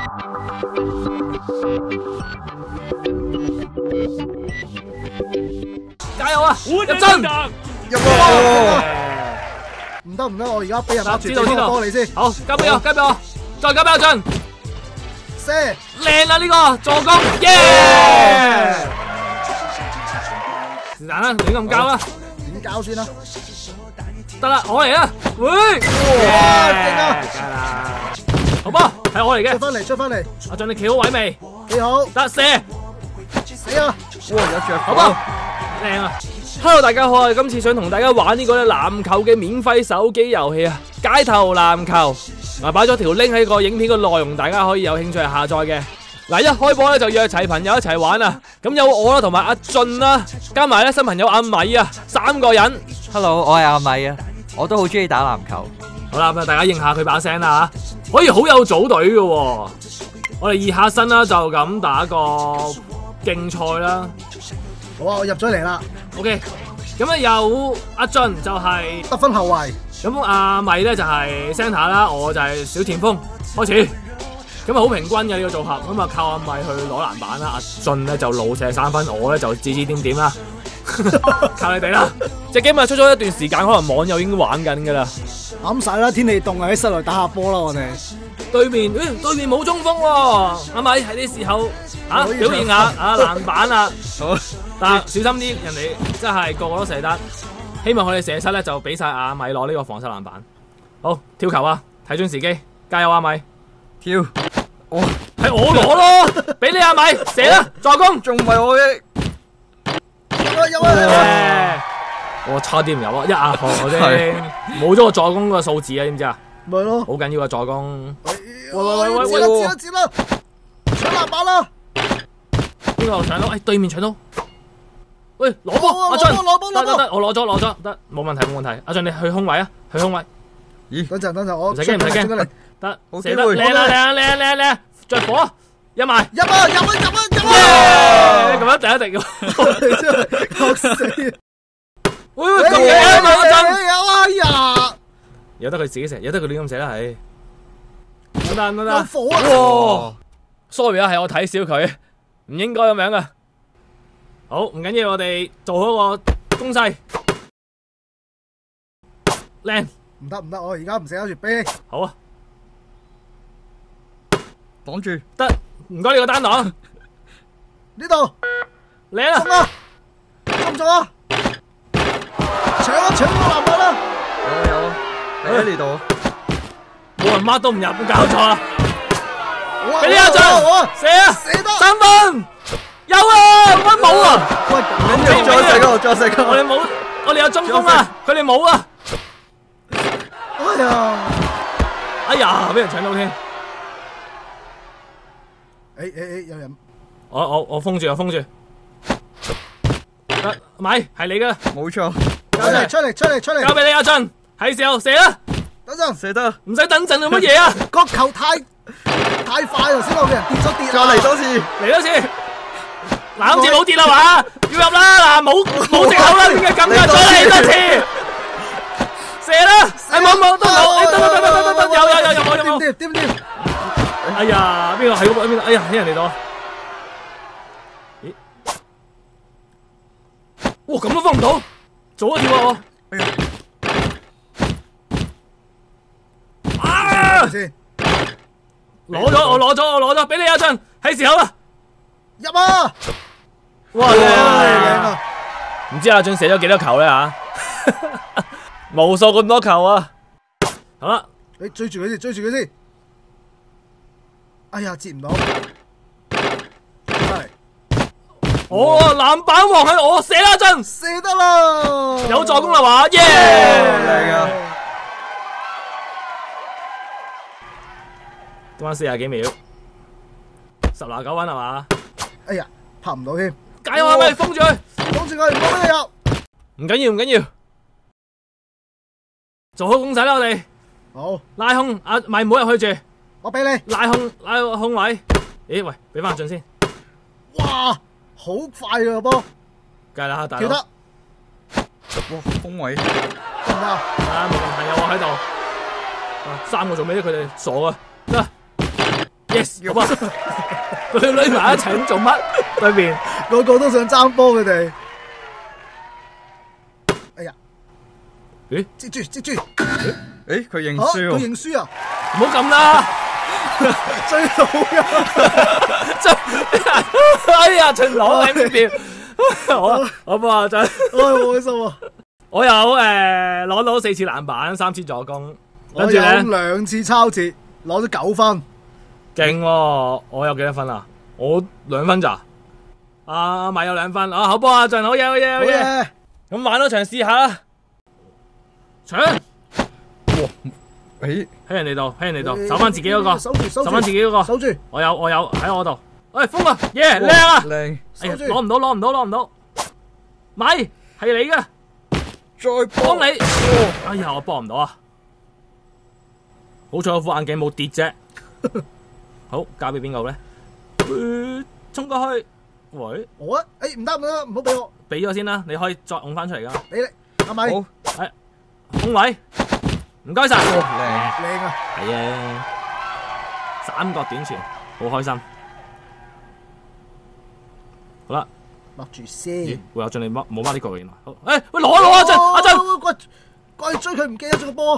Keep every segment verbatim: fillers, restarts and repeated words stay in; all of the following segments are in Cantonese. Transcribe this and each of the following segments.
加油啊！入樽， 入喎！ 唔得唔得，我而家俾人握住， 知道知道， 幫你先。 好，交俾我，交俾我，再交俾阿俊。 射， 靚啦呢個助攻，耶！是但啦，亂咁交啦， 點交先啦？ 得啦，我嚟啦，喂！ 哇，勁啊！ 梗係啦，好波，係我嚟嘅。 出翻嚟，出翻嚟， 阿俊你企好位未？ 幾好， 得射， 死啊！ 哇，有着好波，靚啊！ Hello， 大家好，我哋今次想同大家玩呢個咧籃球嘅免費手機遊戲啊，街頭籃球。我擺咗條 link 喺個影片嘅內容，大家可以有興趣去下載嘅。嗱，一開波咧就約齊朋友一齊玩啊！咁有我啦，同埋阿俊啦，加埋咧新朋友阿米啊，三個人。 Hello， 我係阿米啊，我都好中意打籃球。 好啦，咁大家認下佢把聲啦吓，可以好有組隊嘅。我哋熱下身啦，就咁打個競賽啦。 好啊，我入咗嚟啦。 OK， 咁啊有阿俊就係得分後衛， 咁阿米咧就係 centre 啦，我就係小前鋒。開始，咁啊好平均嘅呢個組合，咁啊靠阿米去攞籃板啦，阿俊咧就老射三分，我咧就指指點點啦，靠你哋啦。隻 game 啊出咗一段時間，可能網友已經玩緊噶啦。 啱晒啦，天氣凍啊，喺室內打下波啦，我哋。 對面，誒對面冇中鋒喎，阿米喺呢時候啊表現下啊籃板啊。 好。 但小心啲，人哋真係個個都射得。希望佢哋射失咧，就俾晒阿米攞呢個防守籃板。好，跳球啊！睇準時機，加油阿米！ 跳，哦， 係我攞咯，俾你阿米射啦，助攻， 仲唔係我嘅？ 有啊有啊！ 我差啲唔入啊，一壓破我啫，冇咗個助攻個數字啊，知唔知啊？ 咪咯， 好緊要個助攻。 喂喂喂喂，接啦接啦接啦，搶籃板啦！ 邊個搶到？誒，對面搶到。 喂，攞波，阿俊，得得得，我攞咗攞咗，得，冇問題冇問題。阿俊你去空位啊，去空位。 咦？等陣等陣，我唔使驚唔使驚，得，射得靚啦靚啦靚靚靚，着火，入埋， 入啊入啊入啊入啊！ 咁樣第一定嘅， 真係嚇死！ 喂喂，咁勁啊阿俊， 有啊呀！ 由得佢自己射，由得佢亂咁射啦，係。得得得， 有火啊！ 哇 ，sorry 啊，係我睇小佢，唔應該咁樣噶。 好，唔緊要，我哋做好個攻勢，靚， 唔得唔得，我而家唔捨得住俾你。 好啊， 擋住， 得，唔該你個單擋， 呢度， 嚟啦， 中啊，中唔中啊？搶啊搶個籃板啦！ 有有啊，喺呢度， 冇人乜都唔入，搞錯啦，俾你阿俊，射啊， 射得三分。 有啊，乜冇啊？ 喂， 緊要再射個，再射個。 我哋冇，我哋有中鋒啊，佢哋冇啊。 哎呀， 哎呀，俾人搶到添。 誒誒誒，有人， 我我我封住，我封住。得，咪係你噶， 冇錯。 出嚟出嚟出嚟出嚟， 交俾你阿俊，係時候射啦。 等陣， 射得， 唔使等陣做乜嘢啊？ 個球太太快啦，先我俾人跌咗跌再嚟多次， 嚟多次。 嗱，今次冇跌啦嘛，要入啦！嗱，冇冇藉口啦，點解咁噶？再嚟多次，射啦！係冇冇都冇，得得得得得得，有有有有冇有冇？ 掂掂掂！ 哎呀，邊個喺嗰邊？邊度？哎呀，喺人哋度。咦？哇，咁都封唔到，做一跳啊我！ 哎呀！ 啊！ 先攞咗，我攞咗，我攞咗，俾你阿俊，係時候啦！ 入啊！ 哇，靚啊！唔知阿俊射咗幾多球咧吓？無數咁多球啊！好啦， 你追住佢先，追住佢先。哎呀，接唔到。係。 哦，籃板王係我射啦，俊射得啦！ 有助攻啦嘛？耶！ 靚啊！ 得翻四十幾秒，十拿九穩係嘛？ 哎呀，拍唔到添！ 加油啊！咪封住佢， 封住佢，唔好俾佢入。 唔緊要，唔緊要，做好攻勢啦！我哋好拉空，阿咪唔好入去住， 我俾你。 拉空拉個空位。咦喂，俾翻阿俊先。 哇，好快啊波！ 梗係啦，大佬。 跳得。 哇，空位。 得唔得？ 啊，冇問題，有我喺度。啊，三個做咩啫？佢哋傻啊！得。 yes， 好啊！佢哋匿埋一齊咁做乜？對面個個都想爭波佢哋。哎呀！ 咦？ 接住接住！ 誒，佢認啊佢輸喎。 認輸啊！ 唔好咁啦！ 追到啊！ 真哎呀，秦朗喺邊邊？我我幫阿俊， 唉，好開心啊！ 我有誒攞到四次籃板，三次助攻，跟我有住咧兩次抄截，攞咗九分。 勁喎！我有幾多分啊？我兩分咋？阿米有兩分，啊好波阿俊，好嘢好嘢好好嘢！ 嘢！ 咁玩多場試下啦，搶誒， 喺人哋度，喺人哋度，守翻自己嗰個， 守住守守翻自己嗰個， 守住。 我有我有喺我度，喂封啊，耶靚啊！ 靚， 哎呀， 守住攞唔到，攞唔到，攞唔到，咪係你嘅， 再幫你。哎呀，我幫唔到啊！好彩我副眼鏡冇跌啫。好，交俾邊個咧？呃衝過去，喂， 我啊，誒唔得唔得，唔好俾我， 俾咗先啦，你可以再拱翻出嚟噶。 俾你，阿米好空位，唔該晒。 靚， 靚啊！ 係啊，三角短傳，好開心。好啦， 握住咦先。， 會有進你冇冇孖呢個嘅原來。好，誒，喂攞攞阿俊，阿俊俊，過過去追佢，唔記得咗個波。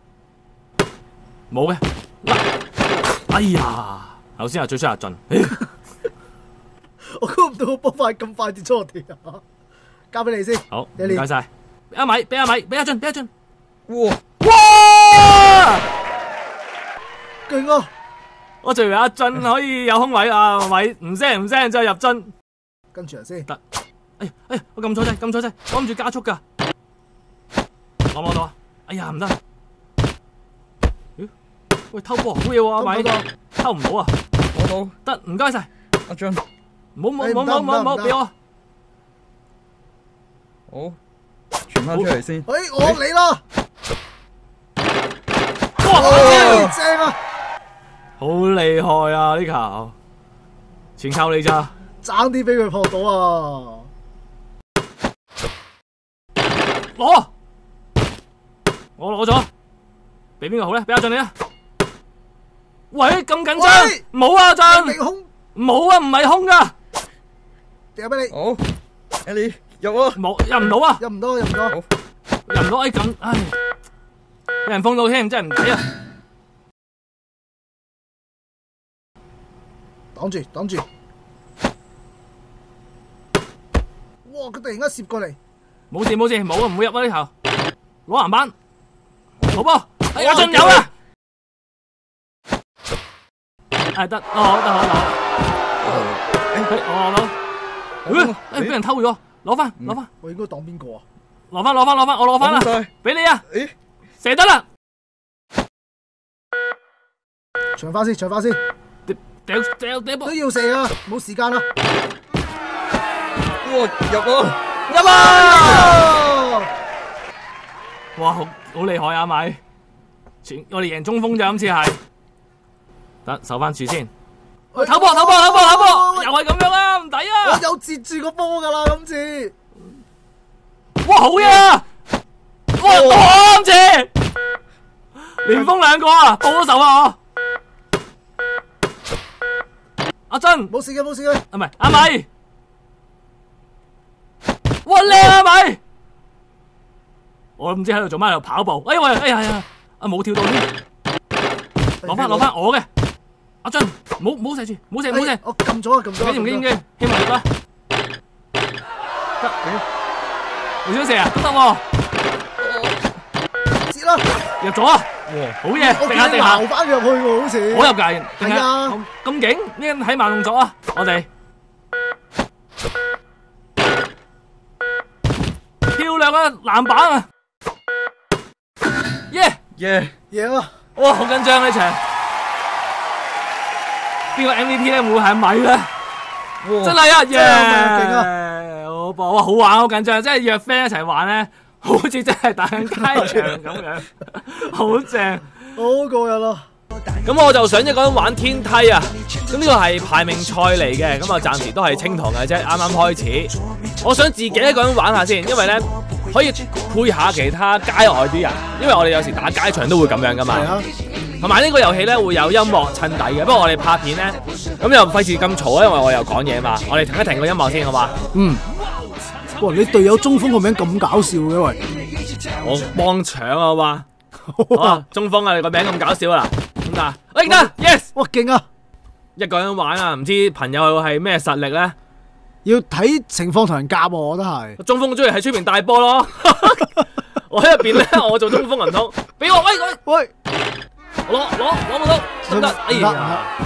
冇嘅。哎呀，頭先係最衰阿俊。 我估唔到個波快咁快跌咗落地啊！交俾你先。 好，唔你練該晒。俾阿米，俾阿米，俾阿俊，俾阿俊。 哇， 哇！ 勁啊！ 我仲以為阿俊可以有空位啊，米唔聲唔聲就入樽。 跟住嚟先。 得。哎呀哎呀，我撳錯掣，撳錯掣，我諗住加速㗎。攞唔攞到啊？哎呀，唔得。咦？喂，偷波好嘢喎，阿米偷唔偷。 偷唔到啊！ 攞到， 得，唔該晒。 阿俊， 唔好唔好哎唔好唔好唔好唔好唔得唔得俾我。 好，傳翻出嚟先。 誒，我嚟啦！ 哇！ 哎正啊！ 好厲害啊！呢球全靠你咋？ 爭啲俾佢撲到啊！ 攞，我攞咗，俾邊個好咧？俾阿俊你啊！喂，咁緊張， 喂冇啊，阿俊， 凌空冇啊，唔係空噶， 掉俾你， 好，Ellie 入啊！ 冇入唔到啊， 入唔到入唔到。 好， 入唔到，哎咁，唉，俾人封到添，真係唔抵啊！ 擋住擋住！哇！佢突然間攝過嚟， 冇事冇事，冇啊，唔會入啊呢球，攞籃板，好波，哎阿俊有啊，係得，哦好得好得好，哎我攞，誒，哎俾人偷咗，攞翻攞翻我應該擋邊個啊？ 攞翻攞翻攞翻，我攞翻啦， 晒， 俾你啊， 誒， 射得啦， 長翻先，長翻先， 掉掉掉波都要射啊！冇時間啦！ 哇，入啊！ 入啊！ 啊！ 哇，好好厲害啊米，全我哋贏中鋒咋今次係，得守翻住先。 喂唞波唞波唞波唞波，又係咁樣啦，唔抵我啊！ 有截住個波噶啦，今次哇，好嘢啊！哇，多今次連封兩個啊，報咗仇啊我。阿珍， 冇事嘅冇事嘅。 啊唔係阿米，哇靚啊米！我唔知喺度做乜喺度跑步，哎呀喂，哎呀哎呀，啊冇跳到添，攞翻攞翻我嘅，阿俊，唔好唔好射住，唔好射唔好射。 我撳咗啊，撳咗啊。 唔驚唔驚唔驚，希望入啦。得，你想射啊？都得喎， 截啦！ 入咗啊！好嘢， 我定下定下， 見你撈翻入去喎，好似。 好入界，定係啊下咁勁，呢個睇慢動作啊！我哋漂亮啊籃板啊！耶！ 耶！ 贏啊！ 哇，好緊張呢場，邊個 M V P 咧？會唔會係米咧？ 哇！ 真係啊！耶！ 勁啊！ 好波，哇，好玩，好緊張，即係約 friend 一齊玩咧，好似真係打緊街場咁樣，好正。 好過癮啊！ 咁我就想一個人玩天梯啊！咁呢個係排名賽嚟嘅，咁啊暫時都係清堂嘅啫，啱啱開始。我想自己一個人玩下先，因為咧可以配下其他街外啲人，因為我哋有時打街場都會咁樣噶嘛。 係啊， 同埋呢個遊戲咧會有音樂襯底嘅，不過我哋拍片咧咁又費事咁嘈啊，因為我又講嘢嘛，我哋停一停個音樂先好嘛？ 嗯。哇！你隊友中鋒個名咁搞笑嘅喂， 我幫搶啊嘛，好啊，中鋒啊，你個名咁搞笑啊，咁啊，喂得 ，yes， 哇勁啊！ 一個人玩啊，唔知朋友係咩實力咧？ 要睇情況同人夾喎，我覺得係。 中鋒中意喺出邊帶波咯，我喺入邊咧，我做中鋒唔通，俾我喂喂喂， 攞攞攞唔到，得唔得？哎呀，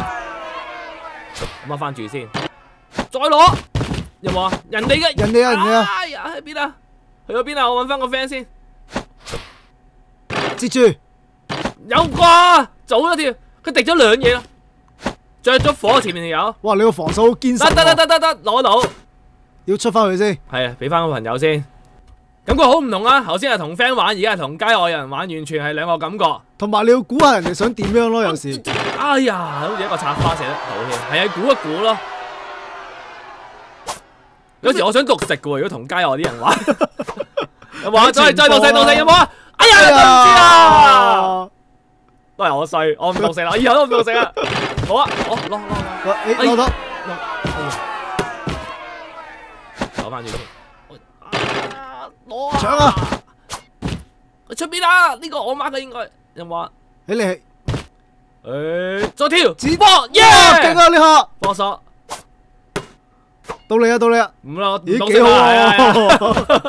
咁啊翻住先，再攞。有冇啊？人哋嘅人哋啊，人哋啊！ 哎呀，喺邊啊？去咗邊啊？我搵翻個 friend 先。 接住有啩？早咗條，佢滴咗兩嘢啦，着咗火前面條友。 哇！你個防守好堅實。 得得得得得，攞到。 要出翻去先。 係啊，俾翻個朋友先。感覺好唔同啊！頭先係同 friend 玩，而家係同街外人玩，完全係兩個感覺。 同埋你要估下人哋想點樣咯，有時。 哎呀，好似一個插花射得好添，係啊，估一估咯。有時我想獨食嘅喎，如果同街外啲人玩，有冇啊？再再獨食獨食有冇啊？哎呀，對唔住啊！都係我衰，我唔獨食啦，以後都唔獨食啦。好啊，好攞攞攞， 誒攞到， 攞翻住先。攞啊！ 搶啊！ 出邊啊！呢個我媽嘅應該有冇啊？ 你嚟， 誒，再跳， 指波，耶！ 勁啊呢下！ 波索。 到你啊，到你啊！ 唔咯， 咦幾好喎！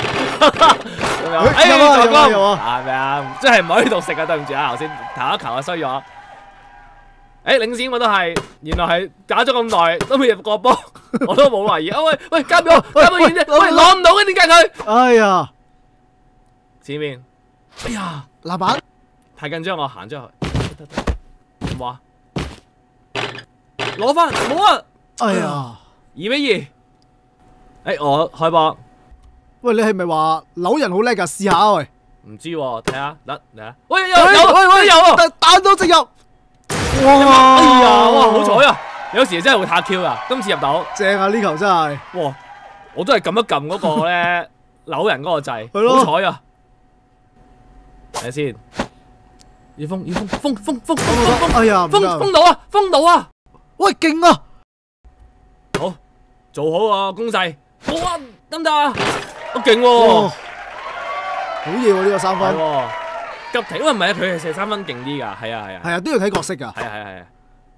哎，助攻有啊！ 係咪啊？真係唔可以獨食啊！對唔住啊，頭先頭一球啊衰咗。誒，領先我都係，原來係打咗咁耐都未入過波，我都冇懷疑。啊喂喂，交俾我，交俾我遠啫！喂，攞唔到嘅點解佢？ 哎呀！ 前面，哎呀， 籃板太緊張，我行咗去。得得，有冇啊？攞翻，冇啊！ 哎呀！ 二比二，誒我開波。 喂，你係咪話扭人好叻㗎？試下啊喂！ 唔知喎，睇下，得嚟啊！喂有有喂喂有喎， 彈到直入！哇！ 哎呀，哇好彩啊！有時真係會撻 Q 噶，今次入到， 正啊！呢球真係， 哇！我都係撳一撳嗰個咧扭人嗰個掣， 係咯好彩啊！睇下先，要封要封封封封封封， 哎呀， 封封到啊，封到啊！ 喂，勁啊！ 好，做好啊攻勢，哇得唔得啊？好勁喎！ 好嘢喎呢個三分， 急停，因為唔係啊，佢係射三分勁啲㗎，係啊係啊， 係啊都要睇角色㗎。 係啊係啊係啊。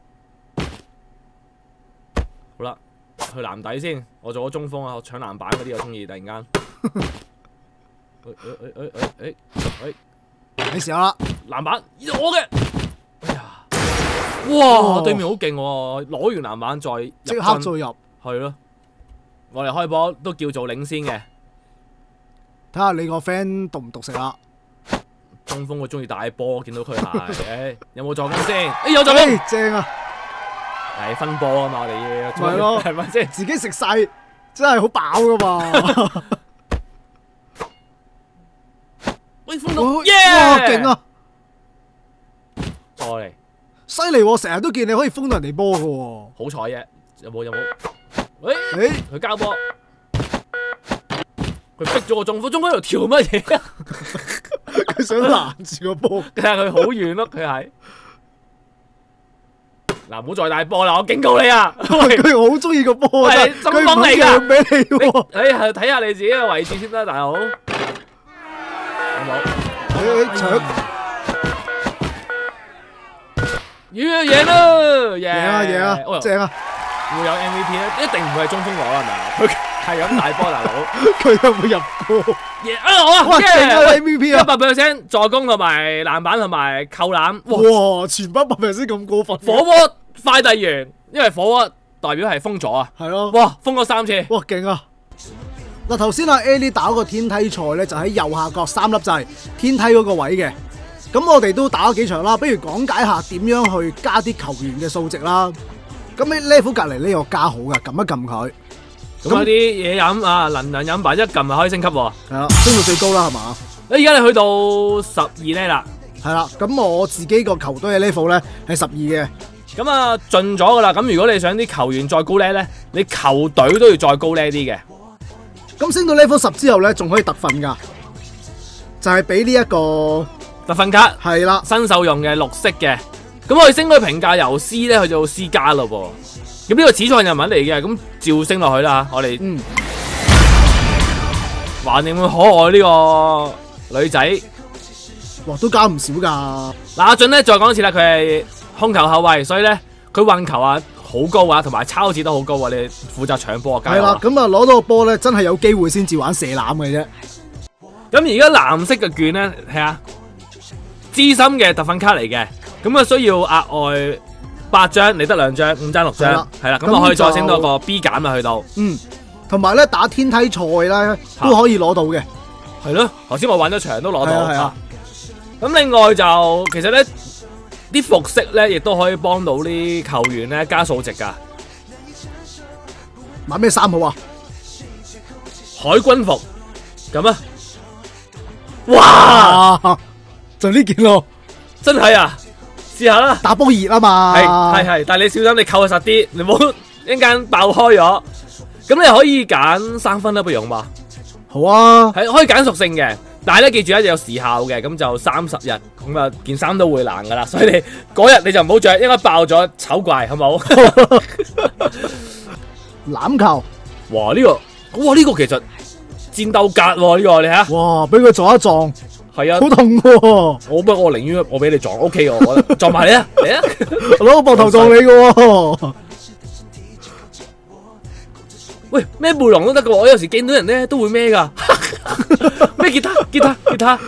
好啦，去籃底先，我做咗中鋒啊，我搶籃板嗰啲我中意，突然間。誒誒誒誒誒誒誒， 你時候啦， 籃板我嘅，哎呀，哇對面好勁喎，攞完籃板再即刻再入， 係咯，我哋開波都叫做領先嘅。 睇下你個 friend 讀唔讀食啦。 中鋒我中意大波，見到佢係，誒有冇助攻先？誒有助攻， 正啊！ 係分波啊嘛，我哋要， 係咯， 係咪先？ 自己食晒真係好飽噶嘛！ 喂，封到， 哇耶！ 勁啊！ 再嚟， 犀利喎！成日都見你可以封到人哋波噶喎。 好彩啫，有冇有冇？喂， 誒， 佢交波，佢逼咗個中鋒，中鋒喺度跳乜嘢啊？ 佢想攔住個波， 睇下佢好遠咯，佢係。嗱，唔好再大波啦！我警告你啊！ 佢好中意個波啊！ 係中佢唔鋒嚟㗎讓俾你喎。 誒係睇下你自己嘅位置先啦，大佬。有冇？ 誒搶贏贏啦！贏贏啊贏啊！正啊！ 會有 M V P 咧，一定唔會係中鋒攞係咪啊？佢係咁大波大佬。 佢有冇入波？ 贏啊好啊！ 哇勁啊 M V P 啊！ 一百 percent 助攻同埋籃板同埋扣籃。 哇！全部一百 percent 咁過分。 火鍋快遞員，因為火鍋代表係封咗啊。 係咯。 哇！封咗三次。 哇勁啊！嗱頭先阿 Ellie 打嗰個天梯賽咧，就喺右下角三粒掣天梯嗰個位嘅。咁我哋都打咗幾場啦，不如講解下點樣去加啲球員嘅數值啦。咁喺 level 隔離呢個加號噶，撳一撳佢。 咁有啲嘢飲啊，能量飲品一撳就可以升級喎。 係啦，升到最高啦，係嘛？ 誒而家你去到十二呢啦。 係啦，咁我自己個球隊嘅 level 咧係十二嘅。 咁啊盡咗噶啦。咁如果你想啲球員再高呢咧，你球隊都要再高呢啲嘅。 咁升到 level 十之後咧，仲可以特訓噶，就係俾呢一個特訓卡係啦， 新手用嘅綠色嘅，咁我哋升佢評價由 C 咧去到 C 加咯噃。咁呢個始創人物嚟嘅，咁照升落去啦。我哋嗯， 橫掂咁可愛呢個女仔。 哇，都加唔少㗎。 嗱，阿俊咧再講一次啦，佢係控球後衞，所以咧佢運球啊好高啊，同埋抄截都好高啊。你負責搶波啊，加油啊！ 係啦，咁啊攞到個波咧，真係有機會先至玩射籃嘅啫。 咁而家藍色嘅券咧，睇下資深嘅特訓卡嚟嘅，咁啊需要額外八張，你得兩張，五張六張，係啦，咁我可以再升多個 B 減啊，去到嗯，同埋咧打天梯賽咧都可以攞到嘅。 係咯，頭先我玩咗場都攞到。 係啊。 咁另外就其實咧啲服飾咧，亦都可以幫到啲球員咧加數值噶。 買咩衫好啊？ 海軍服咁啊！ 哇， 哇， 就呢件咯， 真係啊！試下啦， 打波熱啊嘛。 係係係，但係你小心你扣實啲，你唔好一陣間爆開咗。咁你可以揀三分啦，不如嘛？ 好啊， 係可以揀屬性嘅。但係咧，記住咧有時效嘅，咁就三十日，咁啊件衫都會爛噶啦，所以你嗰日你就唔好着，應該爆咗醜怪，好冇？ 欖球， 哇呢、這個，哇呢、這個其實戰鬥格喎呢個，你睇下， 哇俾佢撞一撞， 係啊， 好痛喎！ 我不過我寧願我俾你撞 ，O K 我覺得撞埋你啊，嚟啊， 我攞個膊頭撞你嘅喎。 喂孭背囊都得噶，我有時見到人咧都會孭噶，孭吉他吉他吉他，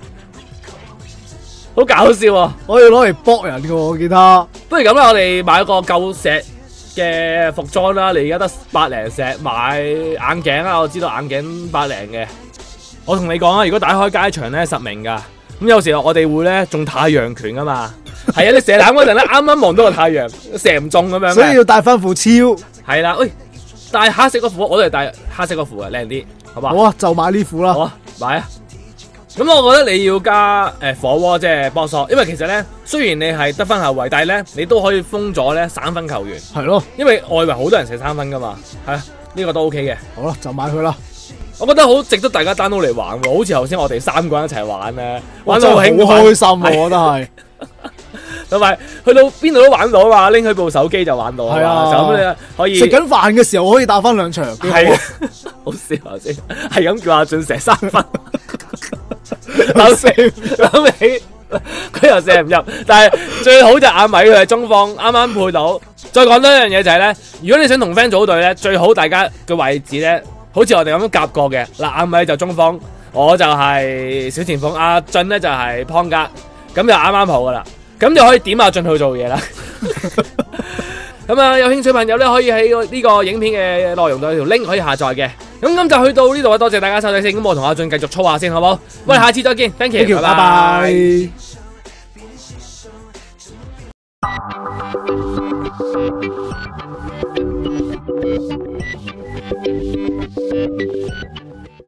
好搞笑啊！ 可以攞嚟搏人嘅喎，我記得。 不如咁啦，我哋買個夠石嘅服裝啦。你而家得百零石，買眼鏡啊，我知道眼鏡百零嘅。我同你講啊，如果打開街場咧，實名噶。咁有時候我哋會咧中太陽拳噶嘛。係啊，你射籃嗰陣咧，啱啱望到個太陽，射唔中咁樣。 所以要帶翻副超。 係啦，喂，帶黑色嗰副，我都係帶黑色嗰副嘅，靚啲，好嘛？ 好啊，就買呢副啦。 好啊，買啊！咁我覺得你要加誒、呃、火鍋即係波索，因為其實咧雖然你係得分後衞，但係咧你都可以封咗咧三分球員。 係咯， 因為外圍好多人射三分噶嘛，係啊，呢個都 OK 嘅。 好啦，就買佢啦。 我覺得好值得大家 download 嚟玩喎，好似頭先我哋三個人一齊玩咧，玩真係好到好興開心喎，我覺得係。 同埋去到邊度都玩到啊嘛，拎起部手機就玩到啊係啊嘛，就咁你可以食緊飯嘅時候可以打翻兩場。 係啊，好笑啊先，係咁叫阿俊射三分，諗起諗起佢又射唔入，但係最好就阿米佢係中鋒，啱啱配到。再講多一樣嘢就係咧，如果你想同 friend 組隊咧，最好大家嘅位置咧，好似我哋咁樣夾過嘅。嗱，阿米就中鋒，我就係小前鋒，阿俊咧就係 point guard，咁就啱啱好噶啦。咁就可以點阿俊去做嘢啦。咁啊，有興趣朋友咧，可以喺呢個影片嘅內容度有條 link 可以下載嘅。咁今集去到呢度啊，多謝大家收睇先。咁我同阿俊繼續操下先，好唔好？喂，下次再見 ，thank you，拜拜。 拜拜。